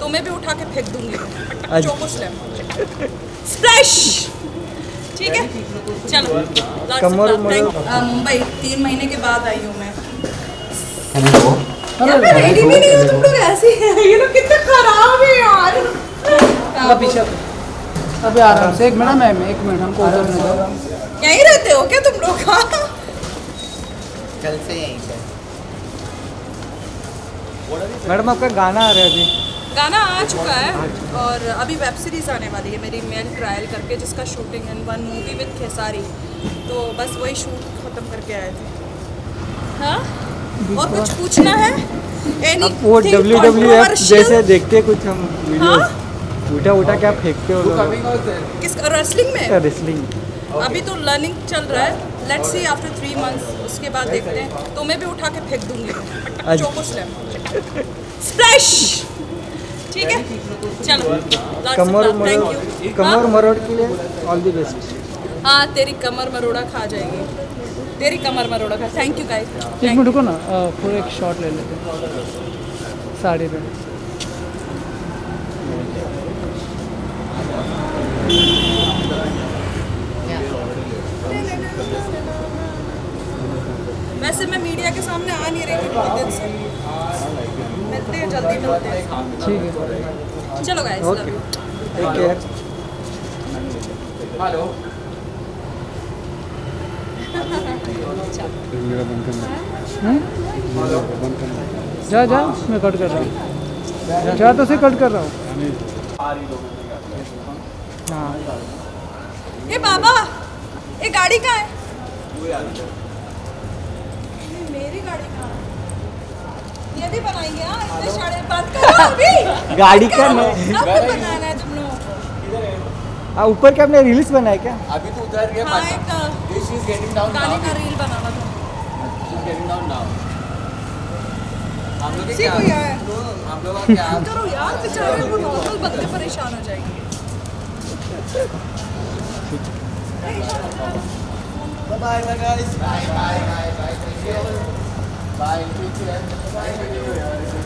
तो मैं भी उठा के फेंक दूंगी चोको स्लैम स्प्लैश। ठीक है चलो। मुंबई 3 महीने के बाद आई हूँ मैं। यार मैं रेडी भी नहीं हूँ, तुम लोग ऐसे हैं, ये लोग कितने खराब है यार। पीछे अभी आराम से 1 मिनट मैम, 1 मिनट हमको उधर दो। यहीं रहते हो क्या तुम लोग? कल से यहीं पे। मैडम आपका गाना आ रहा है अभी? गाना आ चुका है और अभी वेब सीरीज़ आने वाली है मेरी मेल ट्रायल करके, जिसका shooting in 1 movie with Khesari, तो बस वही शूट ख़त्म करके आए थे। हाँ और कुछ पूछना है? वो WWF जैसे देखते कुछ हम वीडियोस, उठा क्या फेंकते हो लोग? किस रेसलिंग में? रेसलिंग अभी तो लर्निंग चल रहा है, लेट्स सी आफ्टर 3 मंथ्स, उसके बाद देखते हैं। तो मैं भी उठा के फेंक दूंगी चोको स्लैम स्प्लैश। ठीक है चलो। कमर मरोड़ के लिए ऑल द बेस्ट। हाँ तेरी कमर मरोड़ा खा जाएगी, तेरी कमर मरोड़ा खा। Thank you guys. 1 मिनट रुको ना, पूरा एक शॉट ले लेते हैं साड़ी पे। वैसे मैं मीडिया के सामने आ नहीं रही बहुत दिन से, मिलते हैं जल्दी मिलते हैं। ठीक है चलो guys love you, take care. Hello जा जा, मैं कट कर रहा हूँ, जा तो से कट कर रहा हूँ। हाँ ये बाबा ये गाड़ी कहाँ है? मेरी गाड़ी कहाँ है? ये भी बनाएंगे? हाँ इतने सारे बात करो अभी। गाड़ी का अब बनाना है तुम लोगों को। ऊपर क्या आपने रील्स बनाया क्या? अभी तो उधर गया। हाँ एक This is getting down गाने now. का रील बनाना था। This is getting down now. हम लोग किसी क्या? को यार हम लोग क्या? करो यार, बेचारे वो नॉर्मल बंदे परेशान हो जाएंगे। Bye bye guys. Bye bye. Bye. Take care. Bye.